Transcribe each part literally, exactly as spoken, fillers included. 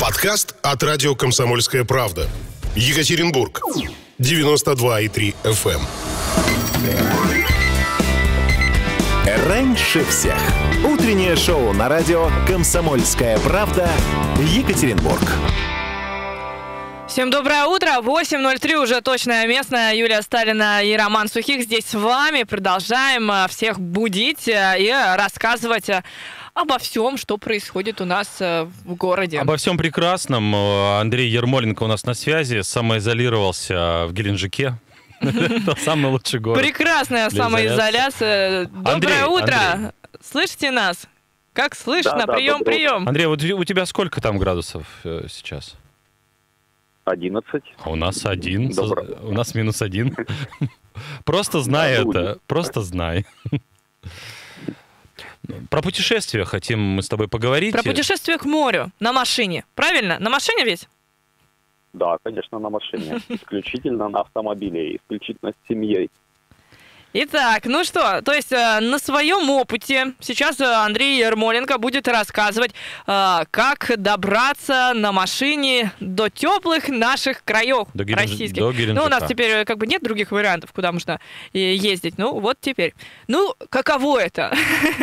Подкаст от радио «Комсомольская правда». Екатеринбург. девяносто два и три эф эм. Раньше всех. Утреннее шоу на радио «Комсомольская правда». Екатеринбург. Всем доброе утро. восемь ноль три уже точное местное. Юлия Сталина и Роман Сухих здесь с вами. Продолжаем всех будить и рассказывать обо всем, что происходит у нас в городе. Обо всем прекрасном. Андрей Ермоленко у нас на связи. Самоизолировался в Геленджике. Это самый лучший город. Прекрасная самоизоляция. Доброе утро. Слышите нас? Как слышно? Прием, прием. Андрей, вот у тебя сколько там градусов сейчас? одиннадцать. А у нас один. Доброе. У нас минус один. Просто знай это. Просто знай. Про путешествия хотим мы с тобой поговорить. Про путешествие к морю на машине. Правильно? На машине ведь? Да, конечно, на машине. Исключительно на автомобиле, исключительно с семьей. Итак, ну что, то есть э, на своем опыте сейчас э, Андрей Ермоленко будет рассказывать, э, как добраться на машине до теплых наших краев до Геленджи... российских. До ну, у нас теперь как бы нет других вариантов, куда можно ездить. Ну, вот теперь. Ну, каково это?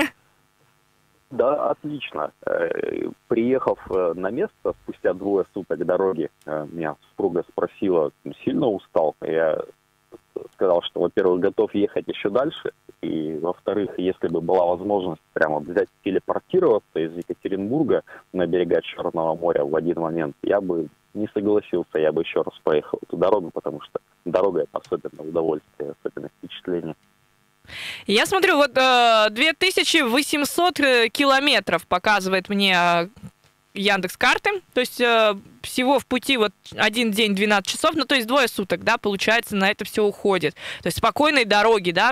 Да, отлично. Приехав на место, спустя двое суток дороги, меня супруга спросила, сильно устал? Я сказал, что, во-первых, готов ехать еще дальше, и, во-вторых, если бы была возможность прямо взять телепортироваться из Екатеринбурга на берега Черного моря в один момент, я бы не согласился, я бы еще раз проехал эту дорогу, потому что дорога — это особенное удовольствие, особенное впечатление. Я смотрю, вот две тысячи восемьсот километров показывает мне Яндекс.Карты, то есть э, всего в пути вот один день, двенадцать часов, ну то есть двое суток, да, получается, на это все уходит. То есть спокойной дороги, да?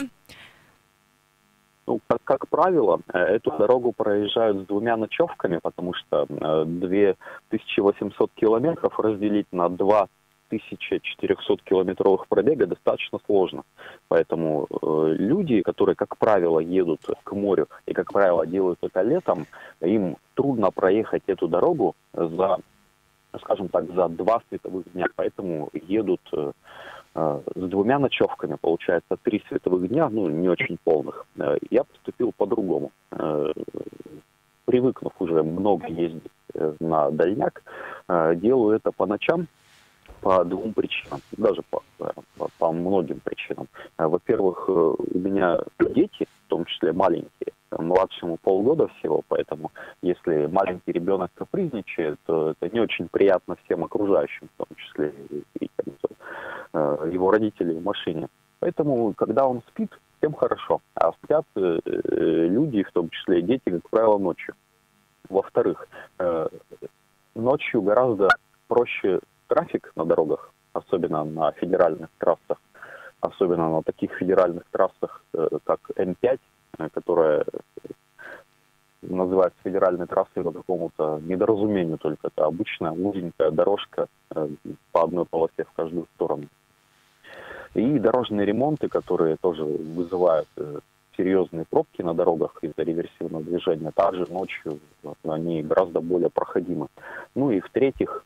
Ну, как, как правило, эту дорогу проезжают с двумя ночевками, потому что э, две тысячи восемьсот километров разделить на два тысячи четыреста километровых пробега достаточно сложно. Поэтому э, люди, которые, как правило, едут к морю и, как правило, делают это летом, им трудно проехать эту дорогу за, скажем так, за два световых дня. Поэтому едут э, э, с двумя ночевками, получается, три световых дня, ну, не очень полных. Э, я поступил по-другому. Э, привыкнув уже много ездить э, на дальняк, э, делаю это по ночам, по двум причинам, даже по, по, по многим причинам. Во-первых, у меня дети, в том числе маленькие, младшему полгода всего, поэтому если маленький ребенок капризничает, то это не очень приятно всем окружающим, в том числе и, и его родители в машине. Поэтому, когда он спит, всем хорошо, а спят люди, в том числе и дети, как правило, ночью. Во-вторых, ночью гораздо проще трафик на дорогах, особенно на федеральных трассах, особенно на таких федеральных трассах, как эм пять, которая называется федеральной трассой по какому-то недоразумению, только это обычная узенькая дорожка по одной полосе в каждую сторону. И дорожные ремонты, которые тоже вызывают серьезные пробки на дорогах из-за реверсивного движения, также ночью они гораздо более проходимы. Ну и в-третьих,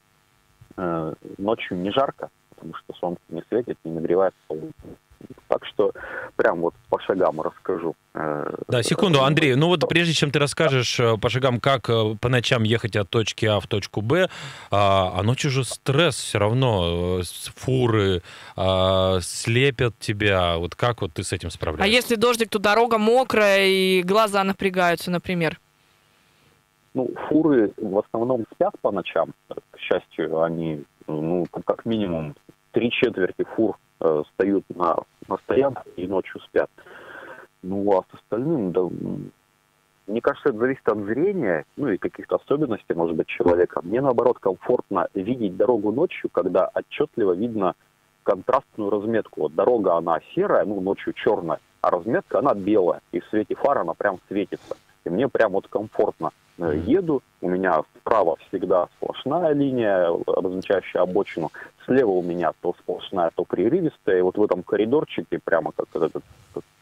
ночью не жарко, потому что солнце не светит, не нагревается. Так что прям вот по шагам расскажу. Да, секунду, Андрей, ну вот прежде чем ты расскажешь по шагам, как по ночам ехать от точки А в точку Б, а, а ночью же стресс все равно, фуры а, слепят тебя, вот как вот ты с этим справляешься? А если дождик, то дорога мокрая и глаза напрягаются, например? Ну, фуры в основном спят по ночам. К счастью, они, ну, как минимум, три четверти фур э, встают на, на стоянке и ночью спят. Ну, а с остальным, да, мне кажется, это зависит от зрения, ну, и каких-то особенностей, может быть, человека. Мне, наоборот, комфортно видеть дорогу ночью, когда отчетливо видно контрастную разметку. Вот дорога, она серая, ну, ночью черная, а разметка, она белая, и в свете фар она прям светится. И мне прям вот комфортно. Еду, у меня справа всегда сплошная линия, обозначающая обочину, слева у меня то сплошная, то прерывистая, и вот в этом коридорчике, прямо как этот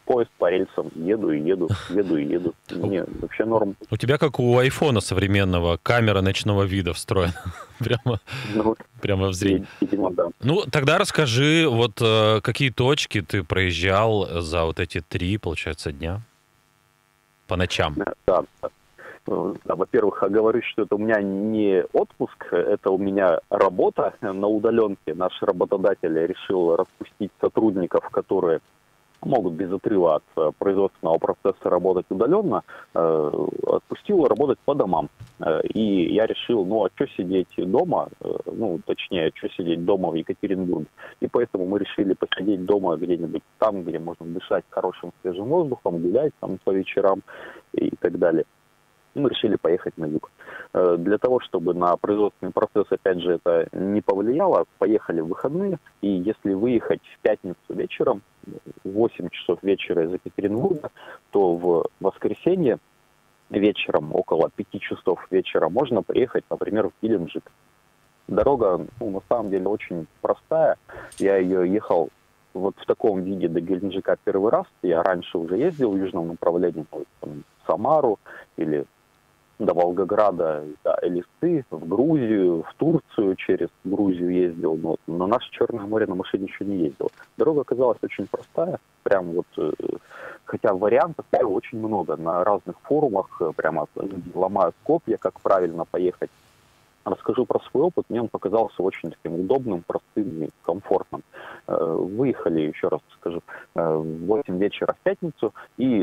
поезд по рельсам, еду и еду, еду и еду. Не, вообще норм. У тебя, как у айфона современного, камера ночного вида встроена. Прямо, ну, прямо в зрение. Видимо, да. Ну, тогда расскажи, вот какие точки ты проезжал за вот эти три, получается, дня по ночам? Да, да, во-первых, оговорюсь, что это у меня не отпуск, это у меня работа на удаленке. Наш работодатель решил распустить сотрудников, которые могут без отрыва от производственного процесса работать удаленно, отпустил работать по домам. И я решил, ну а что сидеть дома, ну точнее, что сидеть дома в Екатеринбурге. И поэтому мы решили посидеть дома где-нибудь там, где можно дышать хорошим свежим воздухом, гулять там по вечерам и так далее. Мы решили поехать на юг. Для того, чтобы на производственный процесс, опять же, это не повлияло, поехали в выходные, и если выехать в пятницу вечером, в восемь часов вечера из Екатеринбурга, то в воскресенье вечером, около пяти часов вечера, можно приехать, например, в Геленджик. Дорога, ну, на самом деле, очень простая. Я ее ехал вот в таком виде до Геленджика первый раз. Я раньше уже ездил в южном направлении, там, в Самару или до Волгограда, до Элисты, в Грузию, в Турцию, через Грузию ездил, но на наше Черное море на машине еще не ездил. Дорога оказалась очень простая, прям вот, хотя вариантов очень много, на разных форумах прямо люди ломают копья, как правильно поехать. Расскажу про свой опыт, мне он показался очень таким удобным, простым и комфортным. Выехали, еще раз скажу, в восемь вечера в пятницу, и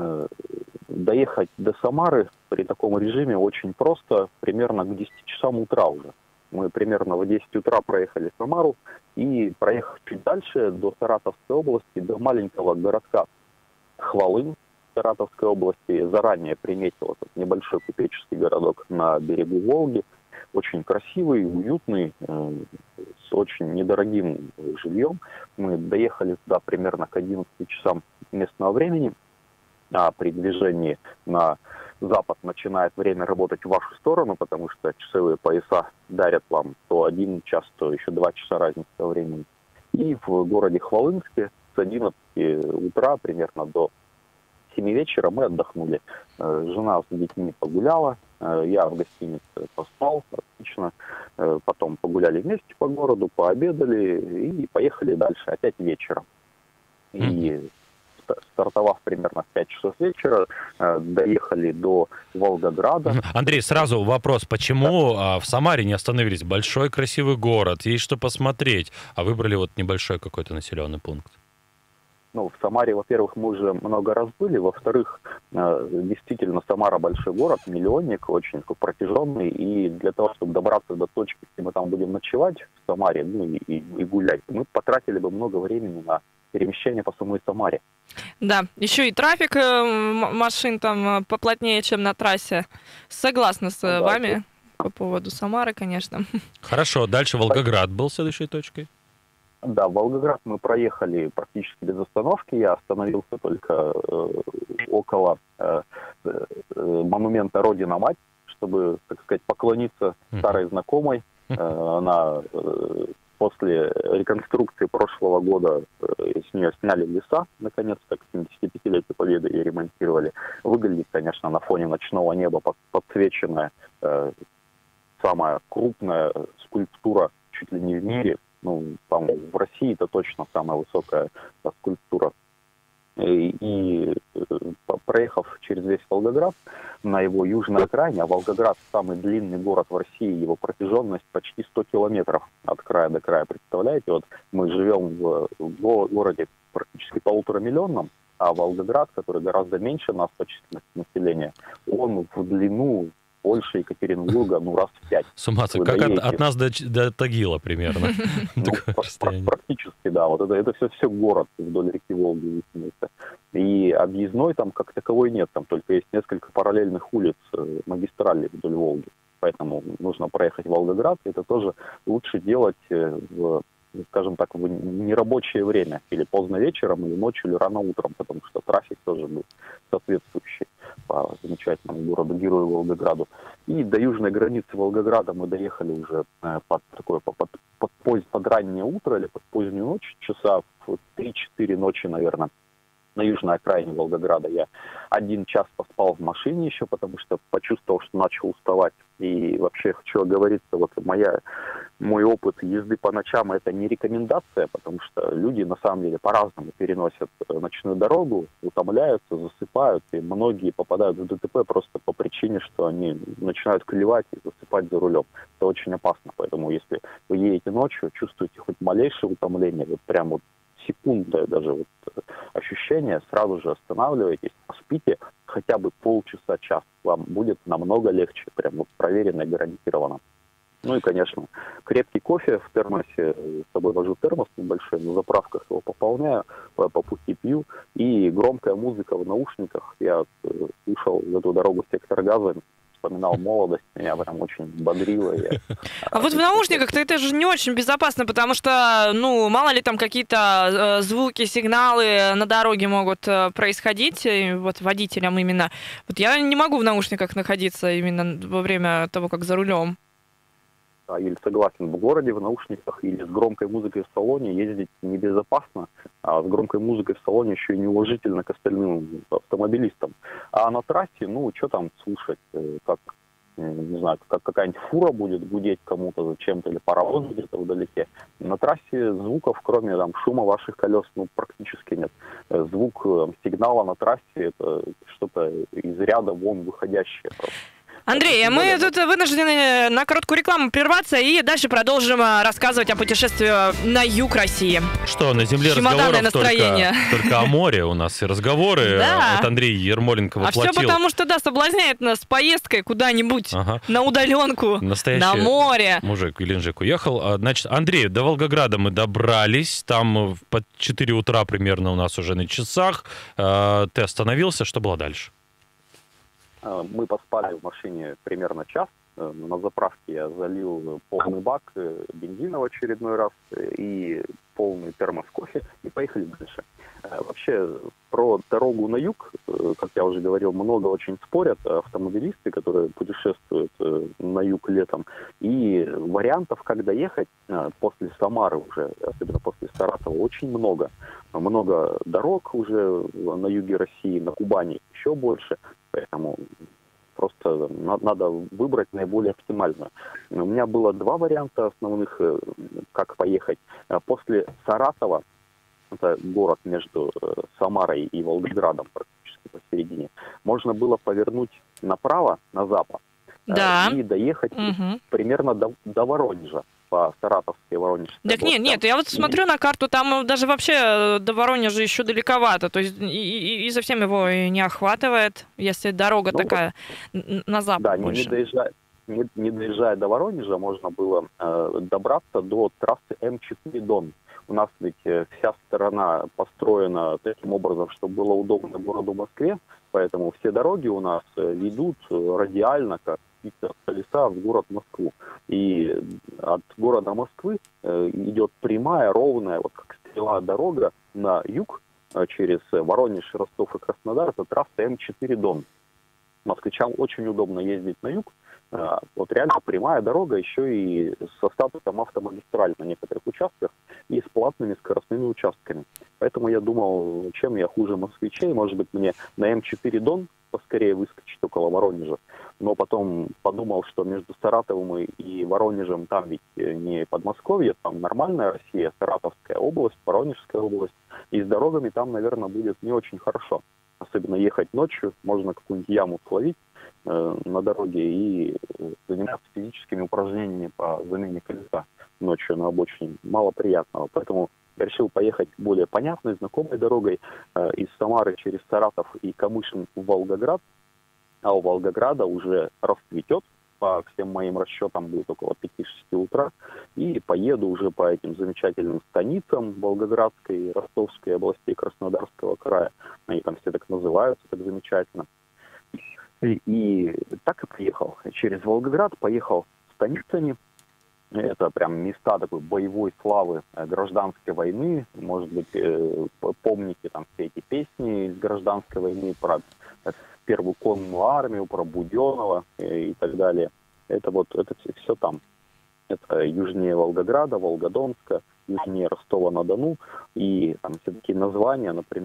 доехать до Самары при таком режиме очень просто, примерно к десяти часам утра уже. Мы примерно в десять утра проехали Самару и проехав чуть дальше до Саратовской области, до маленького городка Хвалынь Саратовской области. Заранее приметил этот небольшой купеческий городок на берегу Волги. Очень красивый, уютный, с очень недорогим жильем. Мы доехали туда примерно к одиннадцати часам местного времени. А при движении на запад начинает время работать в вашу сторону, потому что часовые пояса дарят вам то один час, то еще два часа разницы во времени. И в городе Хвалынске с одиннадцати утра примерно до семи вечера мы отдохнули. Жена с детьми погуляла, я в гостинице поспал, отлично. Потом погуляли вместе по городу, пообедали и поехали дальше, опять вечером. И стартовав примерно в пять часов вечера, доехали до Волгограда. Андрей, сразу вопрос, почему да. в Самаре не остановились? Большой красивый город, есть что посмотреть, а выбрали вот небольшой какой-то населенный пункт? Ну, в Самаре, во-первых, мы уже много раз были, во-вторых, действительно, Самара большой город, миллионник, очень протяженный, и для того, чтобы добраться до точки, где мы там будем ночевать в Самаре, ну и, и, и гулять, мы потратили бы много времени на перемещение по самой Самаре. Да, еще и трафик машин там поплотнее, чем на трассе. Согласна с ну, вами да, по поводу Самары, конечно. Хорошо, дальше Волгоград был следующей точкой. Да, в Волгоград мы проехали практически без остановки. Я остановился только э, около э, э, монумента Родина-Мать, чтобы, так сказать, поклониться старой знакомой. Э, она э, после реконструкции прошлого года э, с нее сняли леса, наконец-то, к семидесятипятилетию Победы и ремонтировали. Выглядит, конечно, на фоне ночного неба подсвеченная э, самая крупная скульптура чуть ли не в мире. Ну, там в России это точно самая высокая скульптура. И, и проехав через весь Волгоград на его южной окраине, а Волгоград самый длинный город в России, его протяженность почти сто километров от края до края. Представляете, вот мы живем в, в городе практически полуторамиллионном, а Волгоград, который гораздо меньше нас по численности населения, он в длину больше Екатеринбурга, ну, раз в пять. С ума сойти, как от, от нас до, до Тагила примерно. Ну, практически, да. Вот это, это все, все город вдоль реки Волги. И объездной там как таковой нет. Там только есть несколько параллельных улиц, магистралей вдоль Волги. Поэтому нужно проехать в Волгоград. Это тоже лучше делать в, скажем так, в нерабочее время. Или поздно вечером, или ночью, или рано утром. Потому что трафик тоже был соответствующий по замечательному городу-герою Волгограду. И до южной границы Волгограда мы доехали уже под такое под, под, под, под раннее утро или под позднюю ночь, часа в три-четыре ночи, наверное. на южной окраине Волгограда. Я один час поспал в машине еще, потому что почувствовал, что начал уставать. И вообще хочу оговориться, вот моя, мой опыт езды по ночам — это не рекомендация, потому что люди на самом деле по-разному переносят ночную дорогу, утомляются, засыпают, и многие попадают в ДТП просто по причине, что они начинают клевать и засыпать за рулем. Это очень опасно, поэтому если вы едете ночью, чувствуете хоть малейшее утомление, вот прям вот секундное даже вот ощущение, сразу же останавливайтесь, поспите хотя бы полчаса-час. Вам будет намного легче, прям вот проверено и гарантированно. Ну и, конечно, крепкий кофе в термосе. С собой вожу термос небольшой, на заправках его пополняю, по, по пути пью. И громкая музыка в наушниках. Я слушал в эту дорогу «Сектор газа», вспоминал молодость, меня прям очень бодрило. Я... А вот в наушниках-то это же не очень безопасно, потому что, ну, мало ли там какие-то э, звуки, сигналы на дороге могут э, происходить, и вот водителям именно. Вот я не могу в наушниках находиться именно во время того, как за рулем. Или согласен, в городе в наушниках или с громкой музыкой в салоне ездить небезопасно, а с громкой музыкой в салоне еще и неуважительно к остальным автомобилистам. А на трассе, ну, что там слушать, как, не знаю, как какая-нибудь фура будет гудеть кому-то зачем-то, или паровоз где-то вдалеке. На трассе звуков, кроме там шума ваших колес, ну, практически нет. Звук сигнала на трассе — это что-то из ряда вон выходящее просто. Андрей, мы тут вынуждены на короткую рекламу прерваться и дальше продолжим рассказывать о путешествии на юг России. Что, на земле разговоров только, только о море у нас и разговоры. Да. Вот Андрей Ермоленко воплотил. А все потому, что, да, соблазняет нас поездкой куда-нибудь, ага, на удаленку, настоящий на море. Мужик в Геленджик уехал. Значит, Андрей, до Волгограда мы добрались. Там под четыре утра примерно у нас уже на часах. Ты остановился. Что было дальше? Мы поспали в машине примерно час. На заправке я залил полный бак бензина в очередной раз и полный термос кофе и поехали дальше. Вообще, про дорогу на юг, как я уже говорил, много очень спорят автомобилисты, которые путешествуют на юг летом. И вариантов, как доехать после Самары уже, особенно после Саратова, очень много. Много дорог уже на юге России, на Кубани еще больше. Поэтому просто надо выбрать наиболее оптимальную. У меня было два варианта основных, как поехать. После Саратова, это город между Самарой и Волгоградом, практически посередине, можно было повернуть направо, на запад, да, и доехать угу. примерно до, до Воронежа. По Саратовской и Воронежской. Так нет, нет, я вот смотрю на карту, там даже вообще до Воронежа еще далековато, то есть и, и, и совсем его не охватывает, если дорога ну, такая вот, на запад да, больше. Не доезжая, не, не доезжая до Воронежа, можно было э, добраться до трассы эм четыре Дон. У нас ведь вся сторона построена таким образом, чтобы было удобно городу Москве, поэтому все дороги у нас ведут радиально, как от колеса в город Москву. И от города Москвы э, идет прямая, ровная, вот как стрела дорога на юг, э, через Воронеж, Ростов и Краснодар, это трасса эм четыре Дон. Москвичам очень удобно ездить на юг. Э, вот реально прямая дорога, еще и со статусом автомагистраль на некоторых участках и с платными скоростными участками. Поэтому я думал, чем я хуже москвичей, может быть, мне на эм четыре Дон поскорее выскочить около Воронежа. Но потом подумал, что между Саратовым и Воронежем там ведь не Подмосковье, там нормальная Россия, Саратовская область, Воронежская область. И с дорогами там, наверное, будет не очень хорошо. Особенно ехать ночью, можно какую-нибудь яму словить э, на дороге и заниматься физическими упражнениями по замене колеса ночью на обочине. Мало приятного. Поэтому я решил поехать более понятной, знакомой дорогой э, из Самары через Саратов и Камышин в Волгоград. А у Волгограда уже расцветет, по всем моим расчетам будет около пяти-шести утра, и поеду уже по этим замечательным станицам Волгоградской, Ростовской областей, Краснодарского края. Они там все так называются, так замечательно. И, и так и поехал. Через Волгоград поехал станицами. Это прям места такой боевой славы гражданской войны. Может быть, помните там все эти песни из гражданской войны про первую конную армию, про Буденова и так далее. Это вот это все там. Это южнее Волгограда, Волгодонска, южнее Ростова-на-Дону. И там все такие названия, например,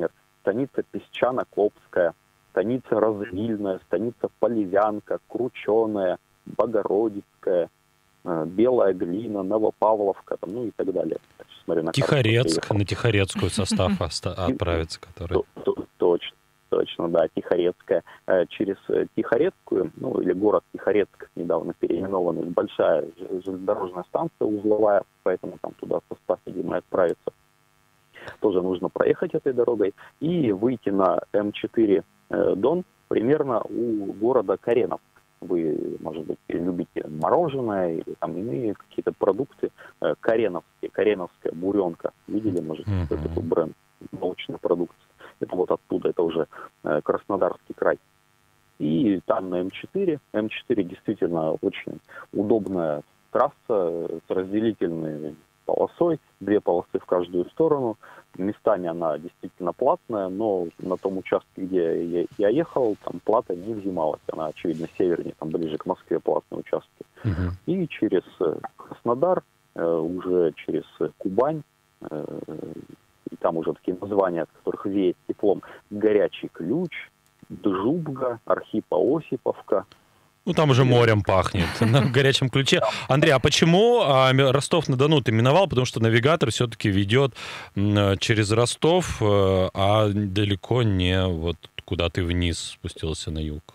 станица Песчано-Клопская, станица Развильная, станица Полевянка, Крученая, Богородицкая, Белая Глина, Новопавловка, там, ну и так далее. Смотрю, на Тихорецк, на Тихорецкую состав отправится, который... Точно, точно, да, Тихорецкая. Через Тихорецкую, ну или город Тихорецк, недавно переименованный, большая железнодорожная станция узловая, поэтому там туда состав, видимо, отправится. Тоже нужно проехать этой дорогой и выйти на эм четыре Дон примерно у города Каренов. Вы, может быть, любите мороженое или там иные какие-то продукты. Кареновские, Кареновская буренка. Видели, может, mm-hmm. это такой бренд молочной продукции. Это вот оттуда, это уже Краснодарский край. И там на эм четыре. эм четыре действительно очень удобная трасса с разделительной полосой, две полосы в каждую сторону. Местами она действительно платная, но на том участке, где я, я ехал, там плата не взималась. Она, очевидно, севернее, там ближе к Москве платные участки. Uh-huh. И через Краснодар, э, уже через Кубань, э, и там уже такие названия, от которых веет теплом: Горячий Ключ, Джубга, Архипо-Осиповка. Ну, там уже морем пахнет, на горячем ключе. Андрей, а почему а, Ростов-на-Дону ты миновал? Потому что навигатор все-таки ведет через Ростов, а далеко не вот куда ты вниз спустился на юг.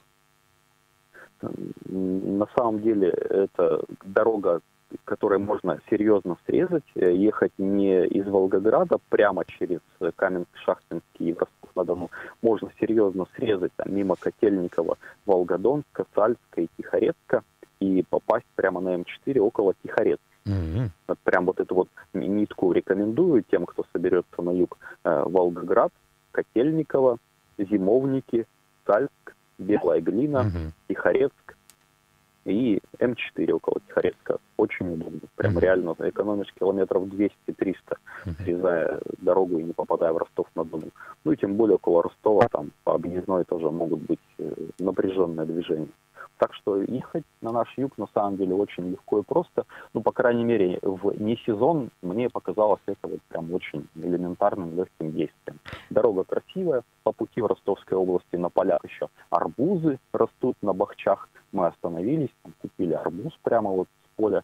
На самом деле, это дорога, которой можно серьезно срезать, ехать не из Волгограда прямо через Каменск-Шахтинский и Ростов-на-Дону. Можно серьезно срезать там, мимо Котельникова, Волгодонска, Сальска и Тихорецка и попасть прямо на эм четыре около Тихорецка. Mm-hmm. Вот прям вот эту вот нитку рекомендую тем, кто соберется на юг. Волгоград, Котельниково, Зимовники, Сальск, Белая Глина, mm-hmm. Тихорецк и эм четыре около Тихорецка. Очень удобно. Прям mm-hmm. реально экономишь километров двести-триста, mm-hmm. срезая дорогу и не попадая в Ростов-на-Дону. Ну и тем более около Ростова там по объездной тоже могут быть напряженные движения. Так что ехать на наш юг на самом деле очень легко и просто. Ну, по крайней мере, в не сезон мне показалось это вот прям очень элементарным, легким действием. Дорога красивая. По пути в Ростовской области на полях еще арбузы растут на бахчах. Мы остановились, там, купили арбуз прямо вот с поля.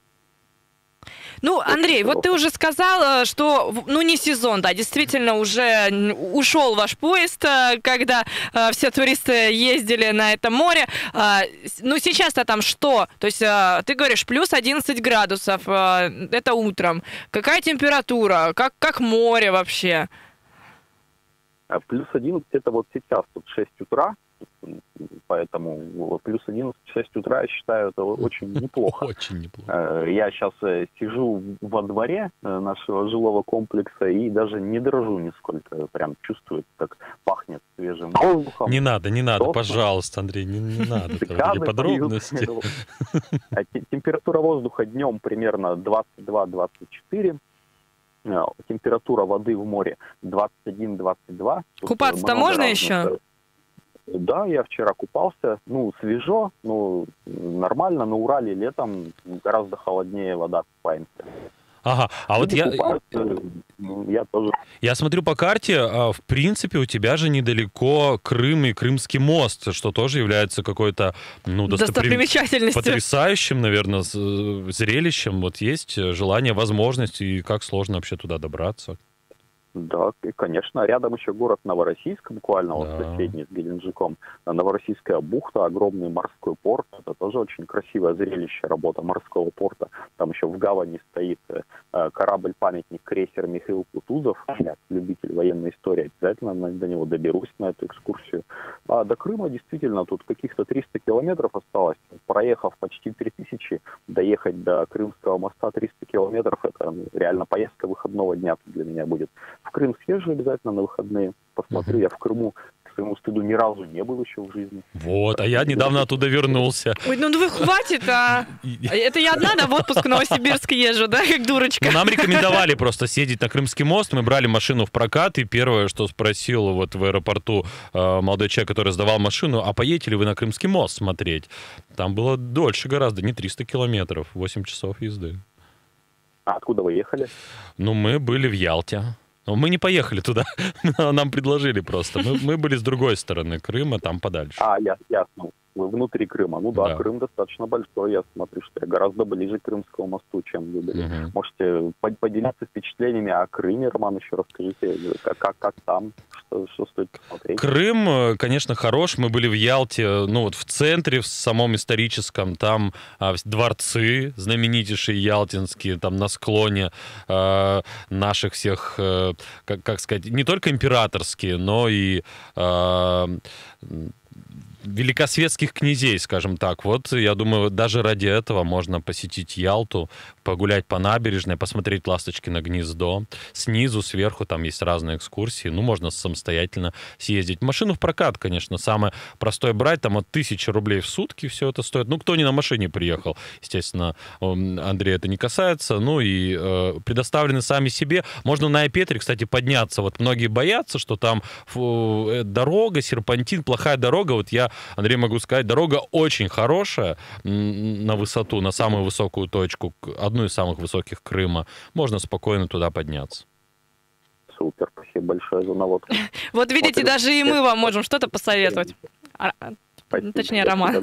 Ну, Андрей, вот ты уже сказал, что, ну, не сезон, да, действительно уже ушел ваш поезд, когда э, все туристы ездили на это море. Э, ну, сейчас-то там что? То есть э, ты говоришь, плюс одиннадцать градусов, э, это утром. Какая температура? Как, как море вообще? Плюс одиннадцать это вот сейчас, тут шесть утра. Поэтому плюс одиннадцать, шесть утра, я считаю, это очень неплохо. Очень неплохо. Я сейчас сижу во дворе нашего жилого комплекса и даже не дрожу нисколько. Прям чувствую, как пахнет свежим воздухом. Не надо, не надо, пожалуйста, Андрей, не, не надо. Такие подробности. Температура воздуха днем примерно двадцать два - двадцать четыре. Температура воды в море двадцать один - двадцать два. Купаться-то можно еще? Да, я вчера купался. Ну, свежо, ну, нормально. На Урале летом гораздо холоднее вода, купаемся. Ага, а вот я... Я тоже... Я смотрю по карте, в принципе, у тебя же недалеко Крым и Крымский мост, что тоже является какой-то, ну, достопримечательностью. Потрясающим, наверное, зрелищем. Вот есть желание, возможность, и как сложно вообще туда добраться. Да, конечно. Рядом еще город Новороссийск, буквально да. вот соседний с Геленджиком. Новороссийская бухта, огромный морской порт. Это тоже очень красивое зрелище, работа морского порта. Там еще в гавани стоит корабль-памятник, крейсер Михаил Кутузов. Я любитель военной истории, обязательно до него доберусь на эту экскурсию. А до Крыма действительно тут каких-то триста километров осталось. Проехав почти три тысячи, доехать до Крымского моста триста километров, это реально поездка выходного дня для меня будет. В Крым съезжу обязательно на выходные, посмотрю. Uh-huh. Я в Крыму, к своему стыду, ни разу не был еще в жизни. Вот, а я недавно оттуда вернулся. Ой, ну вы хватит, а! Это я одна, да, в отпуск в Новосибирск езжу, да, как дурочка? Ну, нам рекомендовали просто съездить на Крымский мост. Мы брали машину в прокат, и первое, что спросил вот в аэропорту э, молодой человек, который сдавал машину, а поедете ли вы на Крымский мост смотреть? Там было дольше гораздо, не триста километров, восемь часов езды. А откуда вы ехали? Ну, мы были в Ялте. Мы не поехали туда, нам предложили просто. Мы, мы были с другой стороны Крыма, там подальше. А, я, ясно. Вы внутри Крыма. Ну да, да, Крым достаточно большой. Я смотрю, что я гораздо ближе к Крымскому мосту, чем вы были. Угу. Можете поделиться впечатлениями о Крыме, Роман, еще расскажите, как, как, как там, что, что стоит посмотреть. Крым, конечно, хорош. Мы были в Ялте, ну вот в центре, в самом историческом. Там а, дворцы знаменитейшие ялтинские, там на склоне а, наших всех, а, как, как сказать, не только императорские, но и... А, великосветских князей, скажем так. Вот, я думаю, даже ради этого можно посетить Ялту, погулять по набережной, посмотреть «Ласточкино гнездо». Снизу, сверху там есть разные экскурсии. Ну, можно самостоятельно съездить. Машину в прокат, конечно, самое простое брать. Там от тысячи рублей в сутки все это стоит. Ну, кто не на машине приехал, естественно, Андрея это не касается. Ну, и э, предоставлены сами себе. Можно на Айпетре, кстати, подняться. Вот многие боятся, что там фу, дорога, серпантин, плохая дорога. Вот я, Андрей, могу сказать, дорога очень хорошая на высоту, на самую высокую точку, одну из самых высоких Крыма. Можно спокойно туда подняться. Супер, спасибо большое за наводку. Вот видите, даже и мы вам можем что-то посоветовать. Точнее, Роман.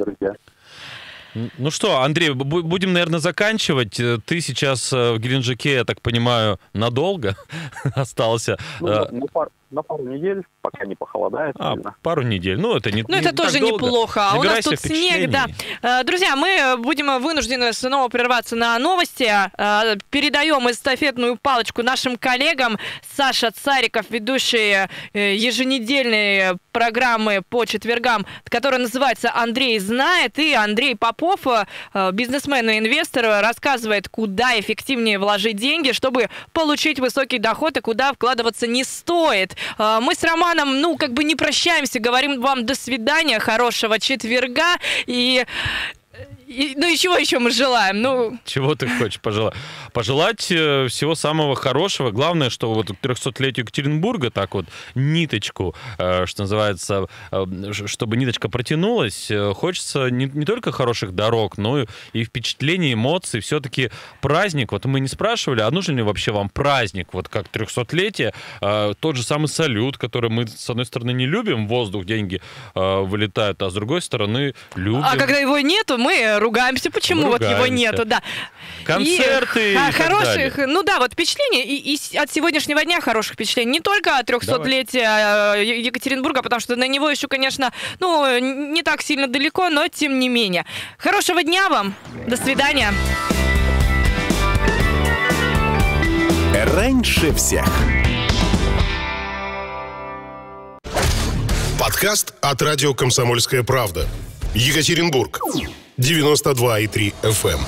Ну что, Андрей, будем, наверное, заканчивать. Ты сейчас в Геленджике, я так понимаю, надолго остался. Ну, на, пару, на пару недель, пока не похолодает. А, пару недель. Ну, это не Ну, это не тоже долго. неплохо. А у нас тут снег, да. Друзья, мы будем вынуждены снова прерваться на новости. Передаем эстафетную палочку нашим коллегам. Саша Цариков, ведущий еженедельной программы по четвергам, которая называется «Андрей знает», и Андрей Попов, бизнесмен и инвестор, рассказывает, куда эффективнее вложить деньги, чтобы получить высокий доход, и куда вкладываться не стоит. Мы с Романом, ну, как бы не прощаемся, говорим вам до свидания, хорошего четверга, и... И, ну и чего еще мы желаем? Ну... Чего ты хочешь пожелать? Пожелать э, всего самого хорошего. Главное, что вот к трехсотлетию Екатеринбурга так вот ниточку, э, что называется, э, чтобы ниточка протянулась, э, хочется не, не только хороших дорог, но и, и впечатлений, эмоций. Все-таки праздник, вот мы не спрашивали, а нужен ли вообще вам праздник, вот как трехсотлетие, э, тот же самый салют, который мы, с одной стороны, не любим, воздух, деньги э, вылетают, а с другой стороны, любим. А когда его нету, мы ругаемся, почему вот его нету, да. Концерты и, и хороших, ну да, вот впечатления и, и от сегодняшнего дня хороших впечатлений, не только от трехсотлетия Екатеринбурга, потому что на него еще, конечно, ну, не так сильно далеко, но тем не менее. Хорошего дня вам, до свидания. Раньше всех. Подкаст от радио «Комсомольская правда». Екатеринбург. девяносто два и три эф эм.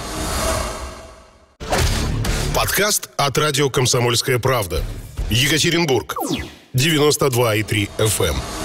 Подкаст от радио «Комсомольская правда». Екатеринбург. девяносто два и три эф эм.